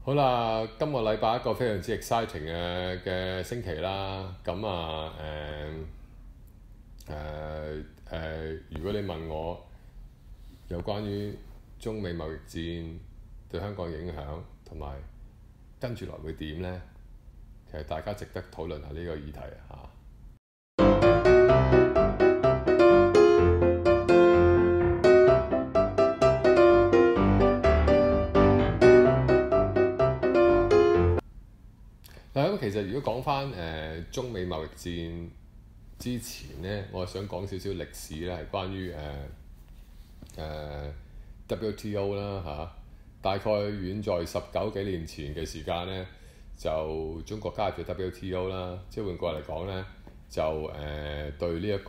好啦，今個禮拜一個非常之 exciting 嘅星期啦。咁如果你問我有關於中美貿易戰對香港影響同埋跟住落會點呢？其實大家值得討論下呢個議題嚇。咁其實如果講翻中美貿易戰之前呢，我想講少少歷史咧，係關於WTO 啦嚇。大概遠在19幾年前嘅時間呢，就中國加入咗 WTO 啦。即係換句話嚟講呢，就對呢一個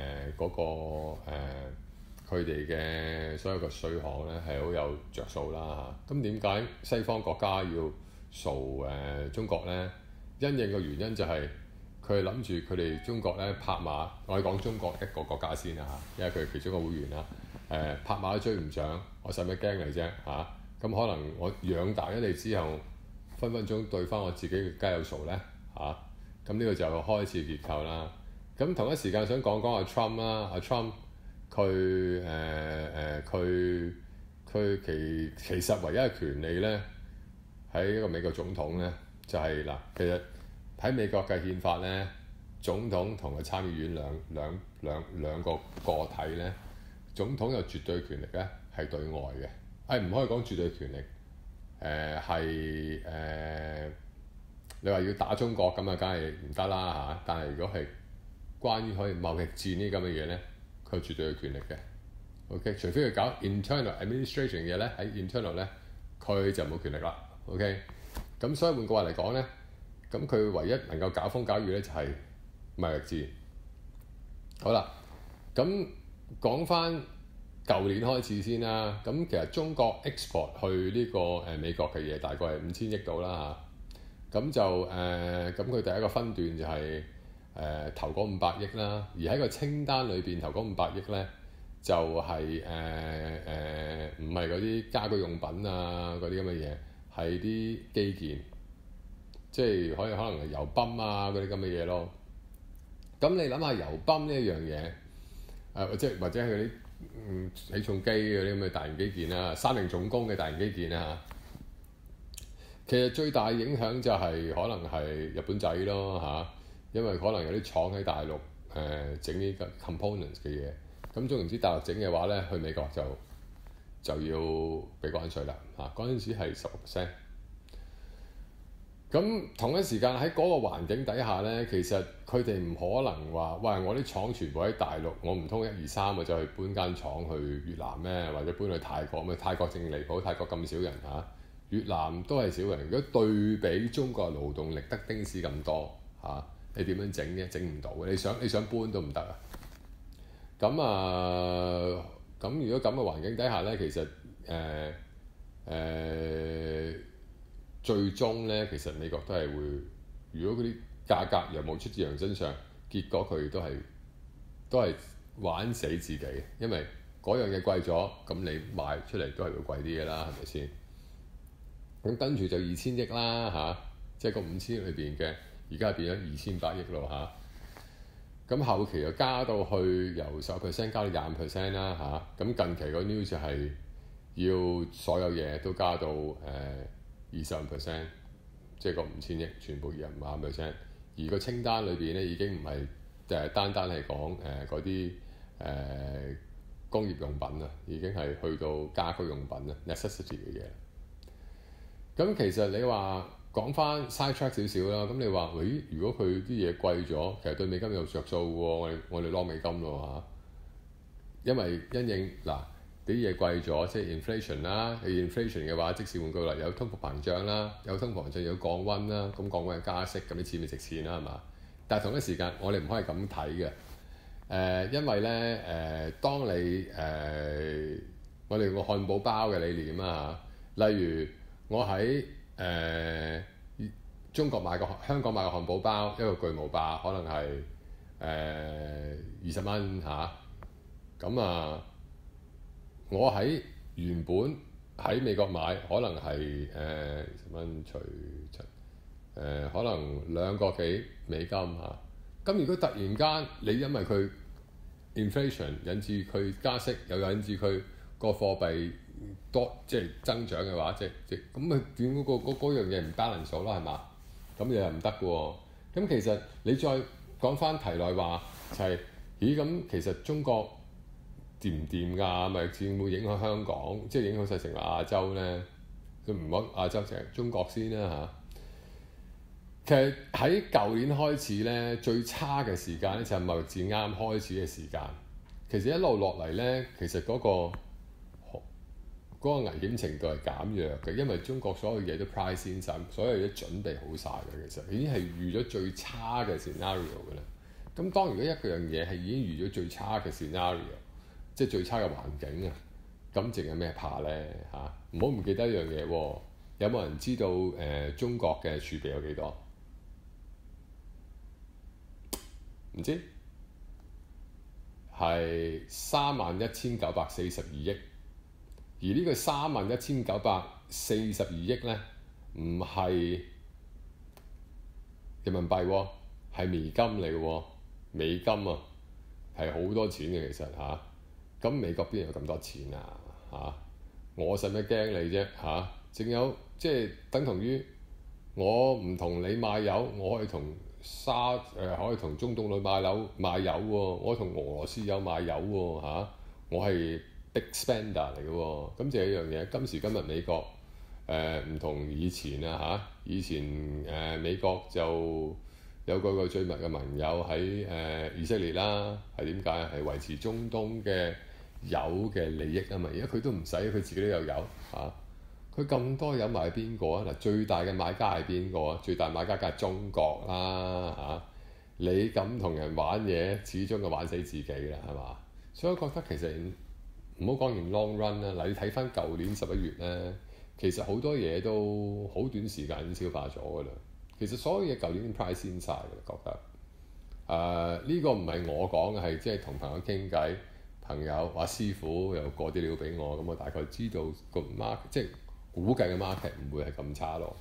佢哋嘅所有嘅稅項呢係好有着數啦嚇。咁點解西方國家要掃中國呢？因應嘅原因就係佢哋諗住佢哋中國咧拍馬，我哋講中國一個國家先啦嚇，因為佢係其中一個會員啦。拍馬都追唔上，我使乜驚你啫嚇？咁可能我養大咗你之後，分分鐘對翻我自己嘅家有數咧嚇。咁呢個就開始結構啦。咁同一時間想講阿 Trump 啦，阿 Trump 佢其實唯一嘅權利咧，喺一個美國總統咧，就係嗱，其實喺美國嘅憲法咧，總統同個參議院兩個個體咧，總統有絕對權力咧，係對外嘅，唔可以講絕對權力，你話要打中國咁啊，梗係唔得啦嚇。但係如果係關於可以貿易戰呢咁嘅嘢咧，佢有絕對嘅權力嘅。OK， 除非佢搞 internal administration 嘅嘢咧，喺 internal 咧，佢就冇權力啦。OK， 咁所以換句話嚟講咧，咁佢唯一能夠搞風搞雨咧就係貿易戰。好啦，咁講翻舊年開始先啦。咁其實中國 export 去呢個美國嘅嘢大概係5000億度啦嚇。咁就咁佢第一個分段就係頭嗰500億啦。而喺個清單裏邊頭嗰500億咧，就係唔係嗰啲家居用品啊嗰啲咁嘅嘢，係啲基建，即係可能係油泵啊嗰啲咁嘅嘢咯。咁你諗下油泵呢一樣嘢，或者係嗰啲起重機嗰啲咁嘅大型基建啦，三菱重工嘅大型基建啦嚇。其實最大影響就係可能係日本仔咯嚇，因為可能有啲廠喺大陸整呢個 components 嘅嘢。咁總言之，大陸整嘅話咧，去美國就要俾關稅啦嚇。嗰陣時係10%。咁同一時間喺嗰個環境底下咧，其實佢哋唔可能話，喂，我啲廠全部喺大陸，我唔通1、2、3我就去搬間廠去越南咩？或者搬去泰國咩？泰國正離譜，泰國咁少人嚇，越南都係少人。如果對比中國勞動力得丁屎咁多嚇，你點樣整啫？整唔到嘅。你想搬都唔得啊！咁如果咁嘅環境底下咧，其實最終咧，其實美國都係會，如果嗰啲價格又冇出自人身上，結果佢都係玩死自己，因為嗰樣嘢貴咗，咁你賣出嚟都係會貴啲嘅啦，係咪先？咁跟住就2000億啦嚇，即係個5000億裏邊嘅，而家變咗2800億咯嚇。咁後期又加到去由10%加到20%啦嚇。咁近期個 news 就係要所有嘢都加到20%，即係個5000億全部25%。而個清單裏邊咧已經唔係單係講嗰啲工業用品啊，已經係去到家居用品啊 necessity 嘅嘢。咁其實你話講翻 side track 少少啦，咁你話如果佢啲嘢貴咗，其實對美金有着數喎，我哋攞美金咯嚇。因為因應嗱啲嘢貴咗，即係 inflation 啦。inflation 嘅話，即使換句話有通貨膨脹啦，有通貨膨脹有降溫啦，咁降溫係加息，咁啲錢咪值錢啦係嘛？但係同一時間我哋唔可以咁睇嘅，因為咧當你我哋用個漢堡包嘅理念啊，例如我喺中國香港買個漢堡包，一個巨無霸可能係20蚊嚇。咁我喺原本喺美國買可能係20蚊除7，可能2個幾美金嚇。咁如果突然間你因為佢 inflation 引致佢加息，又引致佢個貨幣多即係增長嘅話，即咁咪點嗰樣嘢唔 balance 咗啦，係嘛？咁你又唔得嘅喎。咁其實你再講翻題內話就係、咦咁其實中國掂唔掂㗎？咪會唔會影響香港？即係影響晒成個亞洲咧？佢唔好亞洲，就係中國先啦嚇。其實喺舊年開始咧，最差嘅時間咧就係貿易戰啱開始嘅時間。其實一路落嚟咧，其實嗰個危險程度係減弱嘅，因為中國所有嘢都 price in 晒，所有嘢都準備好晒嘅。其實已經係預咗最差嘅 scenario 嘅啦。咁當如果一樣嘢係已經預咗最差嘅 scenario，即係最差嘅環境啊，咁淨有咩怕咧嚇？唔好唔記得一樣嘢喎。有冇人知道中國嘅儲備有幾多？唔知係31,942億，而呢個31,942億咧，唔係人民幣喎，係美金嚟嘅喎，美金啊係好多錢嘅其實嚇。咁美國邊有咁多錢啊嚇？我使乜驚你啫嚇？仲有即係等同於我唔同你買油，我可以同可以同中東女買油喎，我同俄羅斯有買油喎嚇，我係 big spender 嚟嘅喎。咁就係一樣嘢，今時今日美國唔同以前啊嚇，以前美國就有個最密嘅盟友喺以色列啦，係點解啊？係維持中東嘅油嘅利益啊嘛。而家佢都唔使，佢自己都有油嚇。佢咁多油買邊個啊？嗱，最大嘅買家係邊個啊？最大買家梗係中國啦嚇！你咁同人玩嘢，始終就玩死自己啦，係嘛？所以我覺得其實唔好講完 long run 啦。嗱，你睇翻舊年11月咧，其實好多嘢都好短時間已經消化咗㗎啦。其實所有嘢舊年已經 price in 晒㗎啦，覺得呢個唔係我講嘅，係即係同朋友傾偈，朋友話師傅又過啲料俾我，咁我大概知道個 market 即係估計嘅 market 唔會係咁差咯。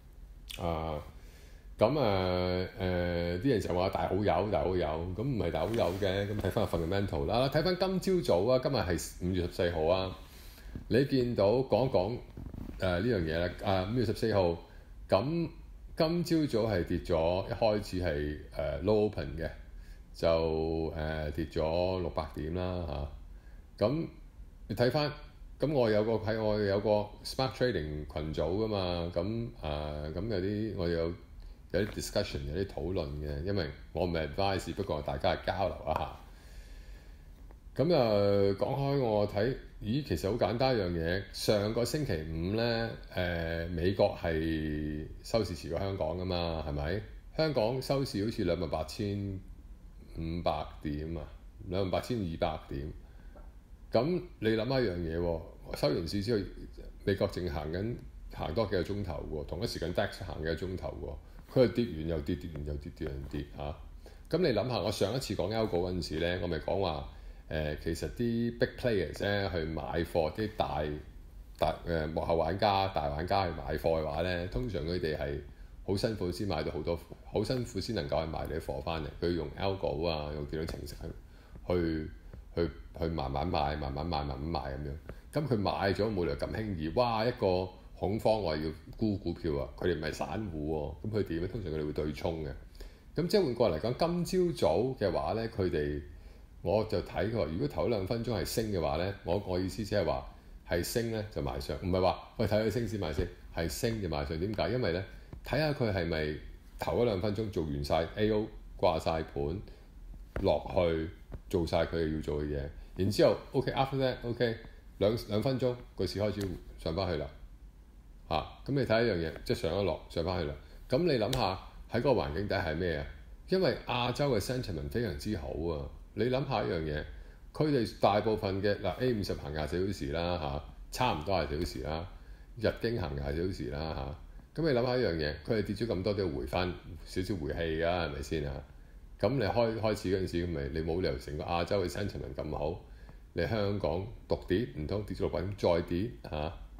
啲人就話大好友，咁唔係大好友嘅。咁睇翻個 fundamental 啦，睇翻今朝早啊，今日係5月14號啊，你見到講呢樣嘢咧5月14號，咁今朝早係跌咗，一開始係low open 嘅，就跌咗600點啦嚇。咁你睇翻。咁我有個 smart trading 群組噶嘛，咁有啲我有啲 discussion 有啲討論嘅，因為我唔係 advice，不過大家係交流一下。咁講開我睇，咦其實好簡單一樣嘢，上個星期五咧美國係收市遲過香港噶嘛，係咪？香港收市好似28,500點啊，28,200點。咁你諗一樣嘢喎，收完市之後，美國淨行多幾個鐘頭喎，同一時間 DAX 行幾個鐘頭喎，佢係跌完又跌，跌完又跌，跌完跌嚇。咁你諗下，我上一次講 Algo 嗰陣時咧，我咪講話其實啲 big players 咧去買貨，啲大幕後玩家、大玩家去買貨嘅話咧，通常佢哋係好辛苦先買到好多，好辛苦先能夠去買啲貨翻嚟。佢用 Algo 啊，用電腦程式去慢慢買咁樣。咁佢買咗冇理由咁輕易，哇！一個恐慌話要沽股票啊，佢哋唔係散戶喎，咁佢點咧？通常佢哋會對沖嘅。咁即係換過嚟講，今朝早嘅話咧，佢哋我就睇佢話，如果頭2分鐘係升嘅話咧，我意思即係話係升咧就買上，唔係話喂睇佢升先買先，係升就買上。點解？因為咧睇下佢係咪頭2分鐘做完晒 A.O. 掛晒盤落去做晒佢要做嘅嘢，然之後 OK，after that OK 兩分鐘個市開始上翻去啦嚇。咁你睇一樣嘢，即係上一落上翻去啦。咁你諗下喺嗰個環境底係咩啊？因為亞洲嘅 sentiment 非常之好啊。你諗下一樣嘢，佢哋大部分嘅A50行24小時啦嚇，差唔多24小時啦，日經行24小時啦嚇。咁你諗下一樣嘢，佢哋跌咗咁多都要回翻少少回氣㗎，係咪先啊？咁你開始嗰陣時，咪你冇理由成個亞洲嘅 sentiment 咁好，你香港獨跌唔通跌咗600點再跌嚇？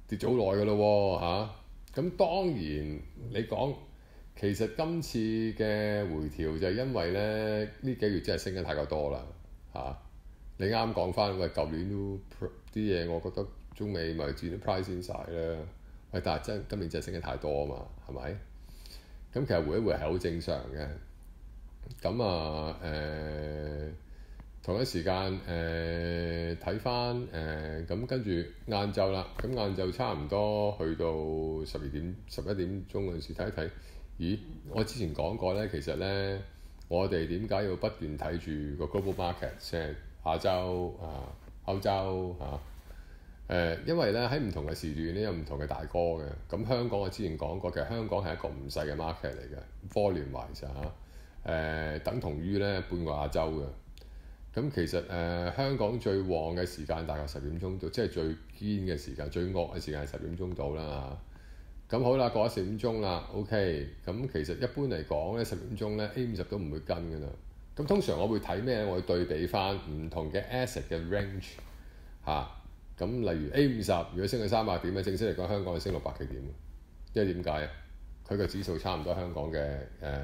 跌咗好耐㗎咯喎嚇。咁當然你講其實今次嘅回調就係因為咧呢幾月真係升得太過多啦嚇。你啱講翻喂，舊年都啲嘢，我覺得中美咪佔啲 price 先晒啦。喂，但係今年真係升得太多啊嘛，係咪？咁其實回一回係好正常嘅。咁啊同一時間睇翻咁跟住晏晝啦，咁晏晝差唔多去到11點鐘嗰陣時睇一睇，咦？我之前講過咧，其實咧我哋點解要不斷睇住個 global market， 即係亞洲歐洲因為咧喺唔同嘅時段咧有唔同嘅大哥嘅。咁香港我之前講過，其實香港係一個唔細嘅 market 嚟嘅 volume wise 等同於咧半個亞洲嘅。咁其實香港最旺嘅時間大概10點鐘到，即係最堅嘅時間、最惡嘅時間係10點鐘到啦嚇。咁好啦，過咗10點鐘啦 ，OK。咁其實一般嚟講咧10點鐘咧 A50都唔會跟㗎啦。咁通常我會睇咩？我會對比翻唔同嘅 asset 嘅 range 嚇。咁例如 A50 如果升去300點咧，正式嚟講香港係升600幾點，因為點解啊？佢個指數差唔多香港嘅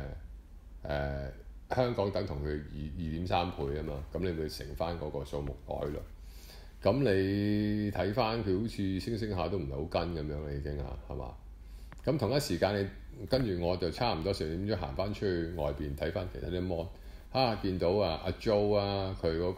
香港等同佢2.3倍啊嘛，咁你咪乘翻嗰個數目改咯。咁你睇翻佢好似升下都唔係好跟咁樣啦，已經係嘛？咁同一時間你跟住我就差唔多10點鐘行翻出去外邊睇翻其他啲 mon 見到阿 Joe 佢嗰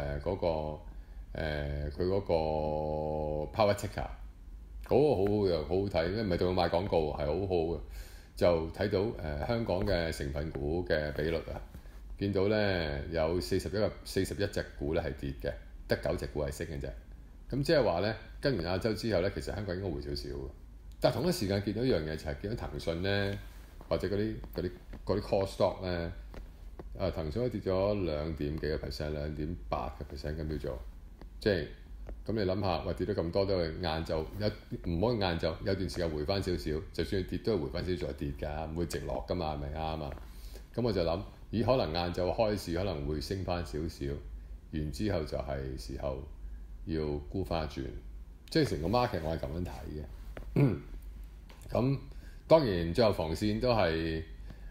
個 Power Ticker 嗰個好好嘅，好好睇，因為唔係對佢賣廣告，係好好嘅。就睇到香港嘅成分股嘅比率啊，見到咧有41隻股咧係跌嘅，得9隻股係升嘅啫。咁即係話咧，跟完亞洲之後咧，其實香港應該回少少嘅。但係同一時間見到一樣嘢就係見到騰訊咧，或者嗰啲 call stock 咧，騰訊都跌咗2點幾個 percent、2.8個 percent 咁叫做，即係。咁你諗下，喂跌咗咁多都係晏晝唔可以晏晝有段時間回翻少少，就算跌都係回翻少少再跌㗎，唔會直落㗎嘛，係咪啱啊？咁我就諗，咦可能晏晝開市可能會升翻少少，然之後就係時候要沽翻轉，即係成個 market 我係咁樣睇嘅。咁當然最後防線都係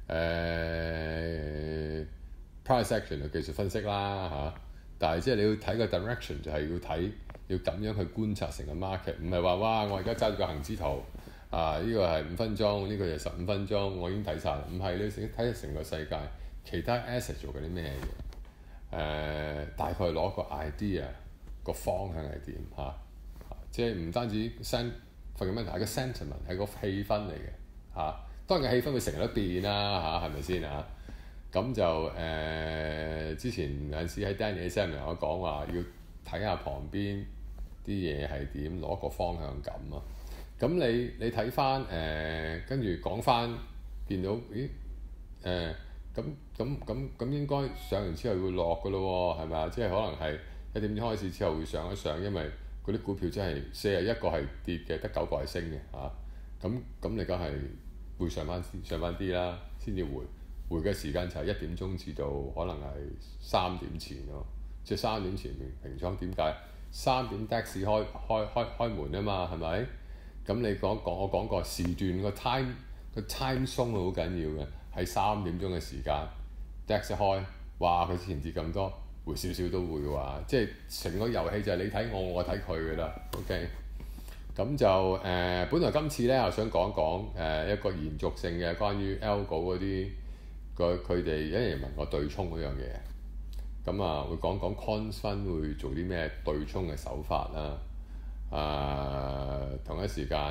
price action 嘅技術分析啦嚇。但係即係你要睇個 direction 就係要咁樣去觀察成個 market， 唔係話哇我而家揸住個恆指圖呢個係5分鐘，呢個就15分鐘，我已經睇晒啦。唔係，你睇下成個世界其他 asset 做緊啲咩嘢？大概攞個 idea 個方向係點嚇？即係唔單止 fundamental 係個 sentiment 係個氣氛嚟嘅嚇。當然個氣氛會成日都變啦嚇，係咪先啊？咁就之前有陣時喺 Danny Seminar 我講話要睇下旁邊啲嘢係點，攞個方向感咯。咁你睇翻跟住講翻，見到咦咁應該上完之後會落㗎咯喎，係咪啊？即係可能係1點鐘開始之後會上一上，因為嗰啲股票真係41個係跌嘅，得9個係升嘅嚇。咁你梗係會上翻啲啦，先至回嘅時間就係1點鐘至到可能係3點前咯，即係3點前平倉。點解3點 DAX 開門啊嘛？係咪？咁你我講過時段個 time zone 好緊要嘅，喺3點鐘嘅時間 DAX 開，哇！佢之前跌咁多，回少少都會話，即係成個遊戲就係你睇我，我睇佢㗎啦。OK，咁就本來今次咧我想講一個延續性嘅關於 Algo 嗰啲。佢哋有人問我對沖嗰樣嘢，咁會講 Quant Fund 會做啲咩對沖嘅手法啦。同一時間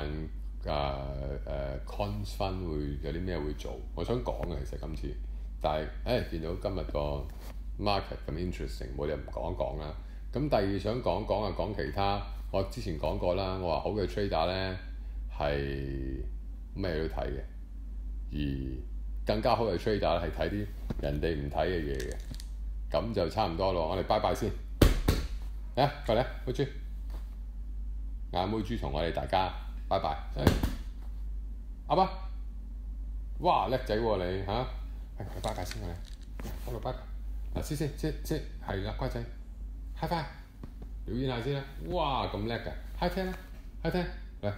Quant Fund 會有啲咩會做，我想講嘅其實今次，但係見到今日個 market 咁 interesting， 冇理由唔講一講啦。咁第二想講其他，我之前講過啦，我話好嘅 trader 咧係咩都睇嘅，而更加好嘅 trader 係睇啲人哋唔睇嘅嘢嘅，咁就差唔多咯。我哋拜拜先，過嚟，妹豬，眼妹豬同我哋大家拜拜。阿爸，哇叻仔喎你嚇，拜拜先我哋，我哋拜拜。嗱先係啦，乖仔 ，high five，表演下先啦。哇咁叻㗎 ，high ten 啦 ，high ten，嚟。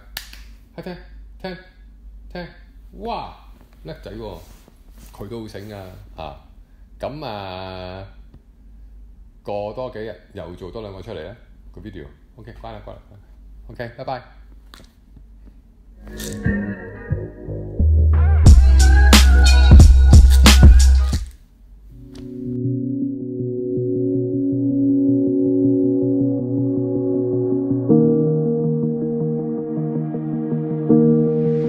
聽聽聽，哇叻仔喎，佢都好醒啊嚇。咁過多幾日又做多2個出嚟咧個 video。OK，關啦。OK，拜拜。